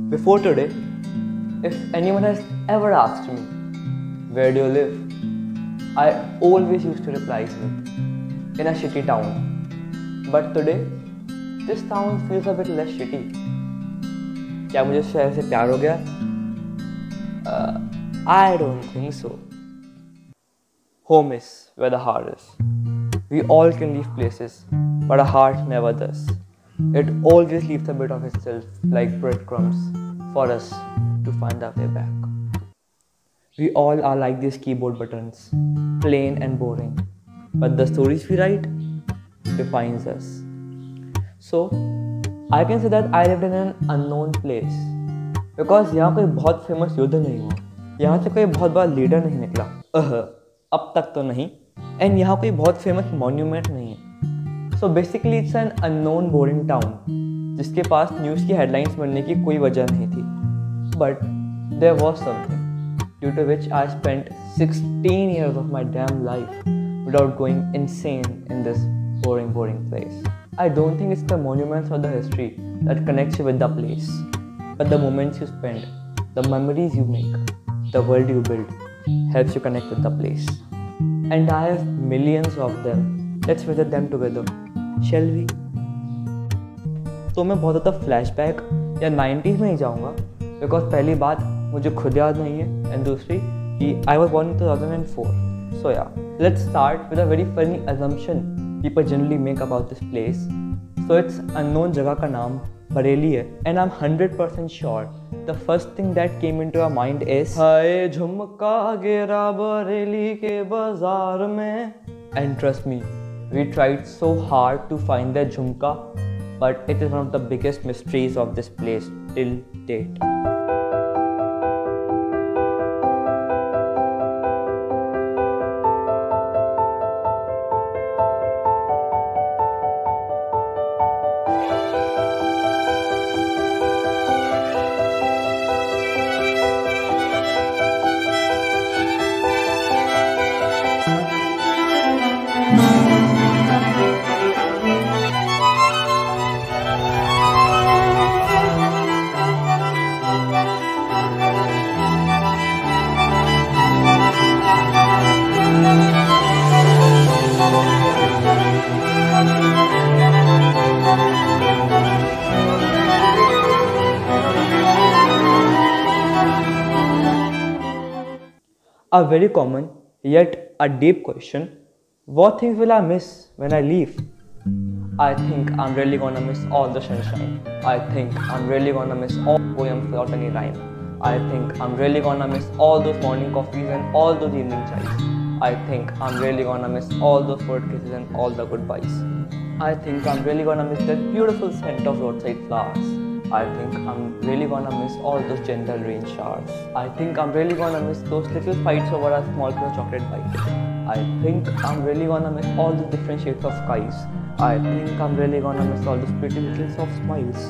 Before today, if anyone has ever asked me, where do you live? I always used to reply with, in a shitty town. But today, this town feels a bit less shitty. क्या मुझे शहर से प्यार हो गया? I don't think so. Home is where the heart is. We all can leave places, but a heart never does. It always leaves a bit of itself, like breadcrumbs, for us to find our way back. We all are like these keyboard buttons, plain and boring, but the stories we write defines us. So, I can say that I lived in an unknown place, because यहाँ कोई बहुत famous युद्ध नहीं हुआ, यहाँ से कोई बहुत बड़ा लीडर नहीं निकला, अब तक तो नहीं, एंड यहाँ कोई बहुत फेमस मॉन्यूमेंट नहीं है. So basically it's an unknown boring town, जिसके पास न्यूज़ की हेडलाइंस बनने की कोई वजह नहीं थी. But there was something due to which I spent 16 years of my damn life without going insane in this boring place. I don't think it's the monuments or the history that connects you with the place, but the moments you spend, the memories you make, the world you build helps you connect with the place. And I have millions of them. Let's visit them together, shall we? तो मैं बहुत ज़्यादा flashback या 90s में ही जाऊँगा, because पहली बात मुझे खुद याद नहीं है, एंड दूसरी कि I was born in 2004. So yeah, let's start with a very funny assumption people generally make about this place. So it's unknown जगह का नाम बरेली है, and I'm 100% sure the first thing that came into our mind is हाय झुमका गिरा बरेली के बाजार में. And trust me, we tried so hard to find that झुमका, but it is one of the biggest mysteries of this place till date. A very common yet a deep question: what things will I miss when I leave? I think I'm really gonna miss all the sunshine. I think I'm really gonna miss all poems without any rhyme. I think I'm really gonna miss all those morning coffees and all those evening chais. I think I'm really gonna miss all those word kisses and all the goodbyes. I think I'm really gonna miss that beautiful scent of roadside flowers. I think I'm really gonna miss all those gentle rain showers. I think I'm really gonna miss those little fights over a small piece of chocolate bite. I think I'm really gonna miss all the different shades of skies. I think I'm really gonna miss all those pretty little soft smiles.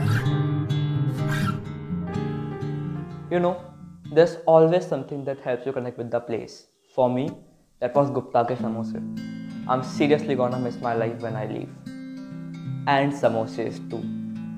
You know, there's always something that helps you connect with the place. For me, that was Gupta ke samosa. I'm seriously gonna miss my life when I leave. And samosas too.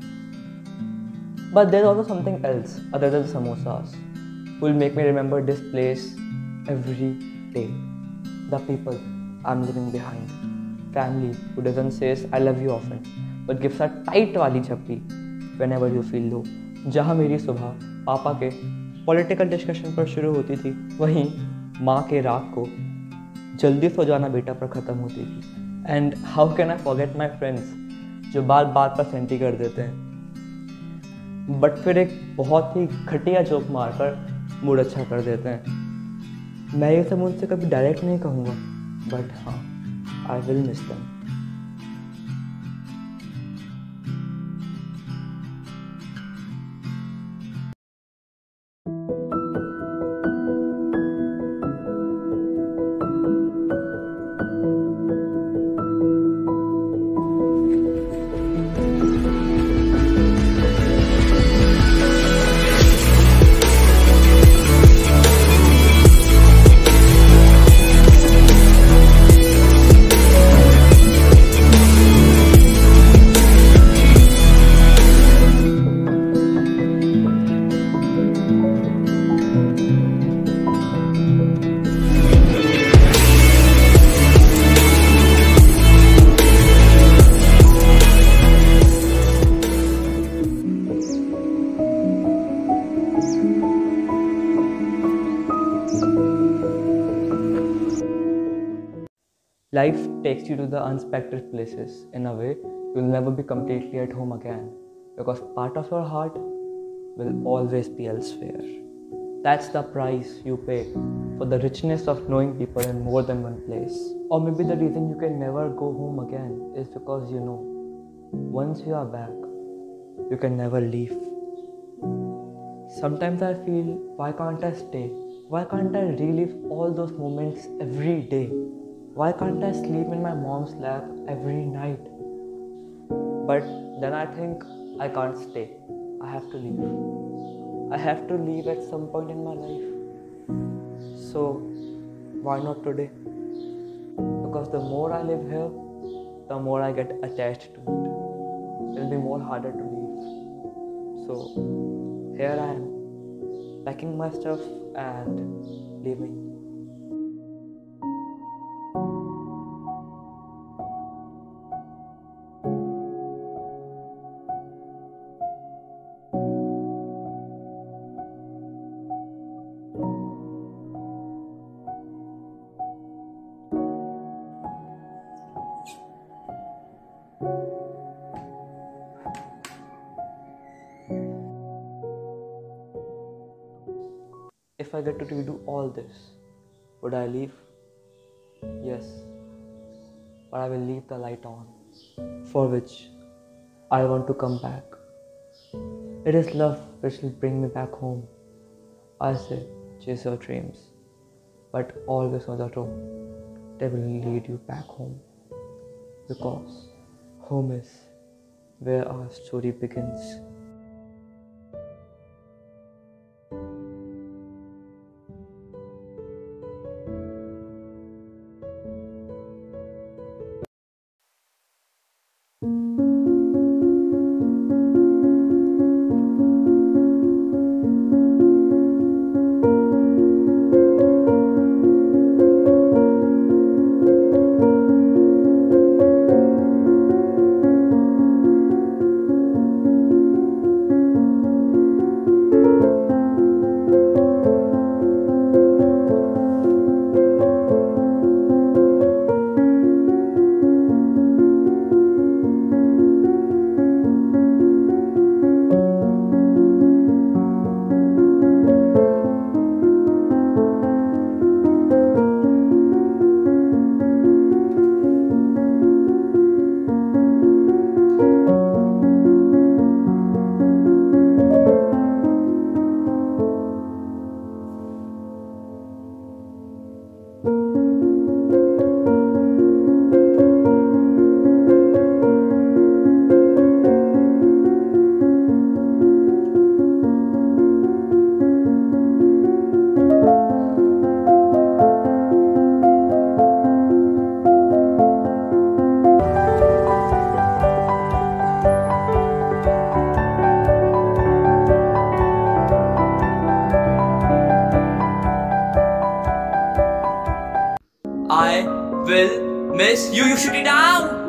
But there's also something else other than samosas who will make me remember this place every day. The people I'm leaving behind. Family who doesn't say I love you often, but gives a tight wali chappi whenever you feel low. जहाँ मेरी सुबह पापा के political discussion पर शुरू होती थी, वहीं माँ के रात को जल्दी सो जाना बेटा पर ख़त्म होती थी. And how can I forget my friends जो बात बात पर सेंटी कर देते हैं, बट फिर एक बहुत ही घटिया जोक मारकर मूड अच्छा कर देते हैं. मैं ये सब उनसे कभी डायरेक्ट नहीं कहूँगा, बट हाँ, I will miss them. Life takes you to the unexpected places. In a way, you'll never be completely at home again because part of your heart will always be elsewhere. That's the price you pay for the richness of knowing people in more than one place. Or maybe the reason you can never go home again is because you know, once you are back, you can never leave. Sometimes I feel, why can't I stay? Why can't I relive all those moments every day? Why can't I sleep in my mom's lap every night? But then I think I can't stay. I have to leave. I have to leave at some point in my life. So why not today? Because the more I live here, the more I get attached to it. It'll be more harder to leave. So here I am, packing my stuff and leaving. If I get to redo all this, would I leave? Yes, but I will leave the light on, for which I want to come back. It is love which will bring me back home. I say, chase your dreams, but always know the road. They will lead you back home. Because home is where our story begins. I will miss you. You shoot it down.